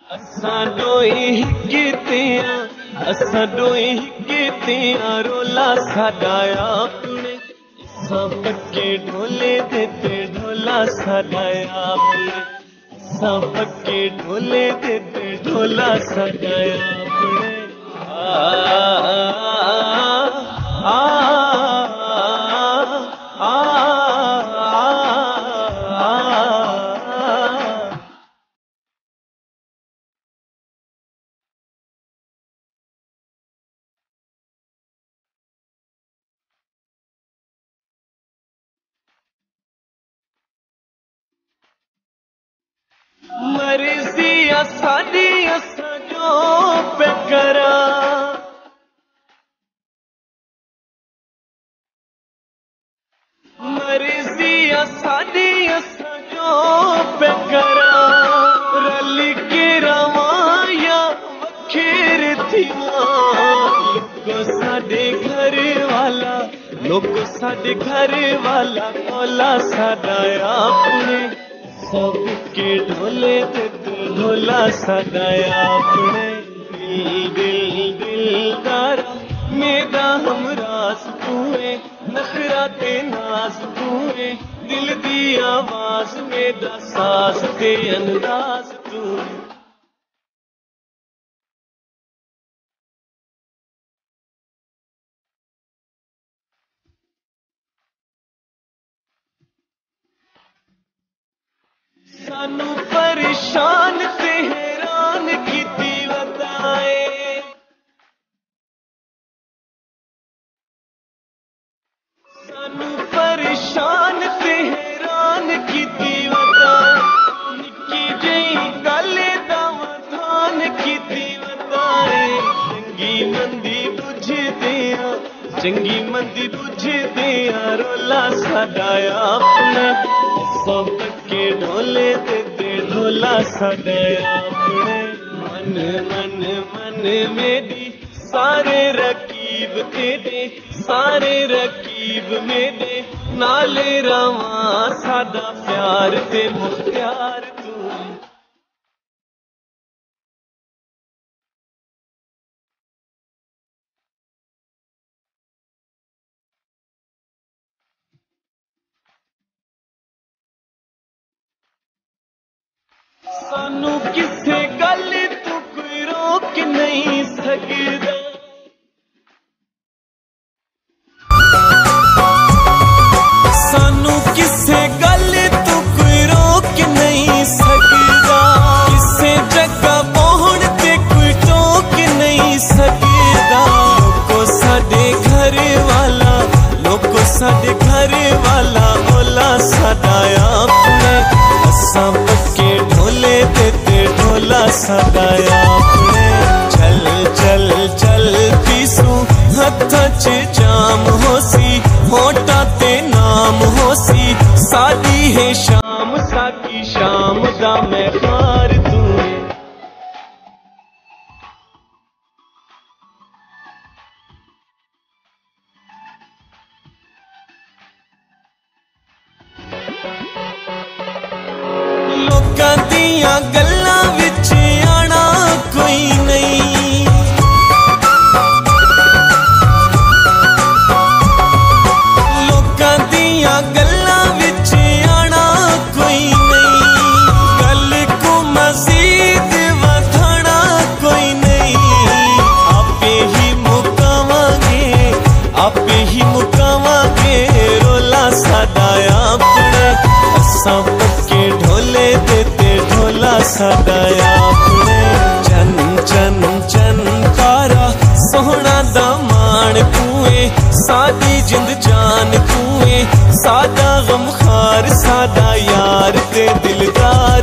असां डोई हिकतियां रोला साडा अपने असां पक्के ढोले देते ढोला साडा अपने असां पक्के ढोले देते ढोला साडा अपने मर्जी साडी असां जो पे करा मर्जी साडी असां जो पे करा रल के रवाया वखेर थिया लोगो साडे घर वाला कोला साडा अपने सबके ढोले देते ढोला साडा अपने दिलदार मेरा हमरास तूए नखरा ते नास तूए दिल दी आवाज मेरा सास ते अंदाज तूए सानू परेशान ते हैरान कीती वताए सानू परेशान ते हैरान कीती वताए निक्की जई गल दा वधान कीती वताए चंगी मंदी बुझदे रोला साडा अपने सब के ढोले देते ढोला साडा अपने मन मेरी सारे रकीब मेरे नाले रवा साडा प्यार ते मुख्तियार तू सानू किसे गल तू कोई रोक नहीं सकदा सानू किसे गल तू कोई रोक नहीं सकदा किसे जगह पहुंच ते कोई टोक नहीं सकदा लोको साडे घर वाला ओला साडा अपने असां पक्के ढोले देते ढोला साडा अपने चल पीसू हथ च जाम होसी होटा ते नाम होसी साडी है शाम साकी शाम दा मैं खार तू लोकां दियां गल्लां विच आना कोई नहीं लोकां दियां गल्लां विच आना कोई नहीं गल को मजीद वधाना कोई नहीं आपे ही मुकावांगे रोला साडा अपने असां पक्के ढोले देते ढोला साडा अपने चन तारा सोहना दा मान कुए साडी जिंद जान कुए साडा गमखार साडा यार ते दिलदार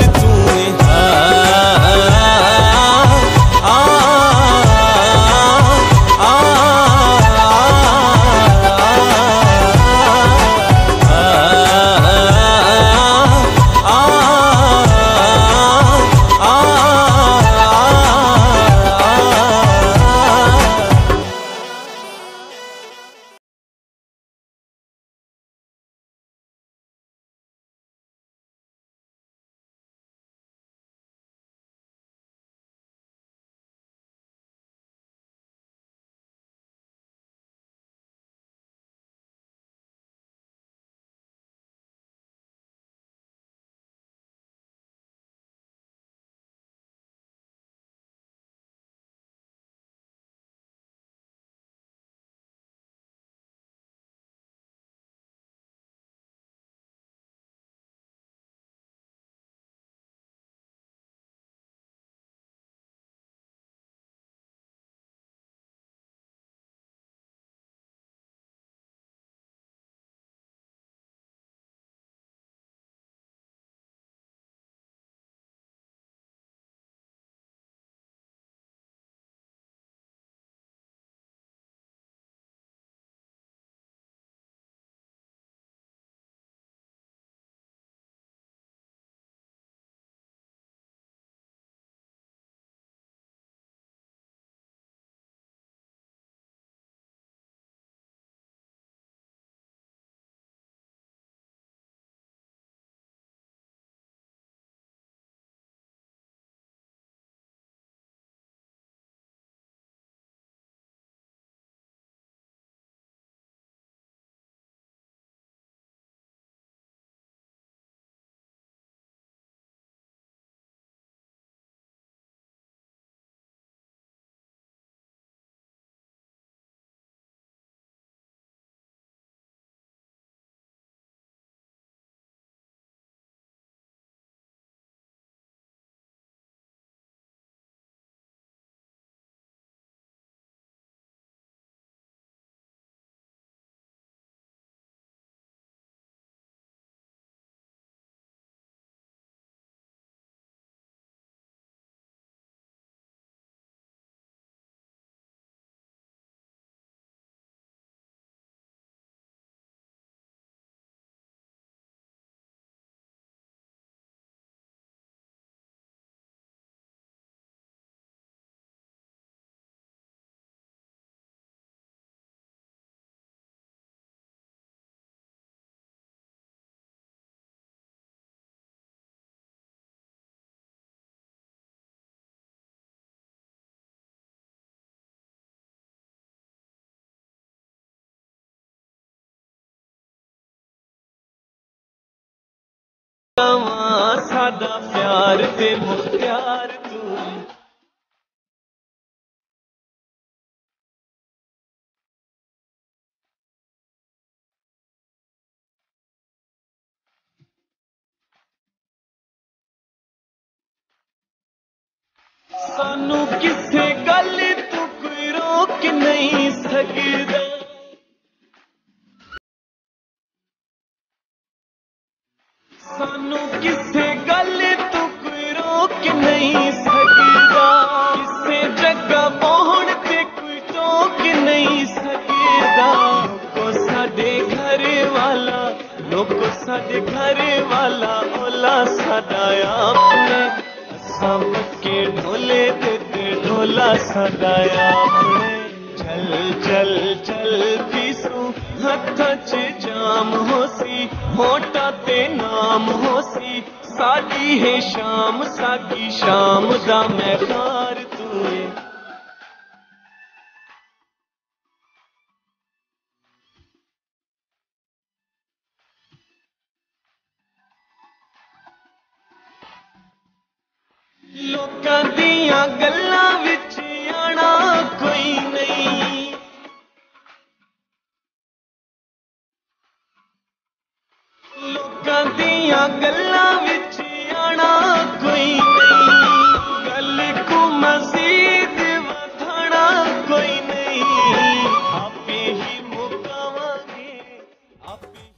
सादा प्यार ते मुख्तियार तू सानू किसे गल तू कोई रोक नहीं सकदा सानू किसे गल तू कोई रोक नहीं सकदा किसे जगह पहुंच ते कोई टोक नहीं सकदा लोको साडे घर वाला लोको साडे घर वाला ओला साडा आपने सब के ढोले ते ढोला साडा आपने चल चल चल पीसू हथ च जाम होसी होटा ते नाम होसी साडी है शाम साकी शाम दा मैं खार तू लोकां दियां गल्लां विच आना कोई नहीं लोकां दियां गल्लां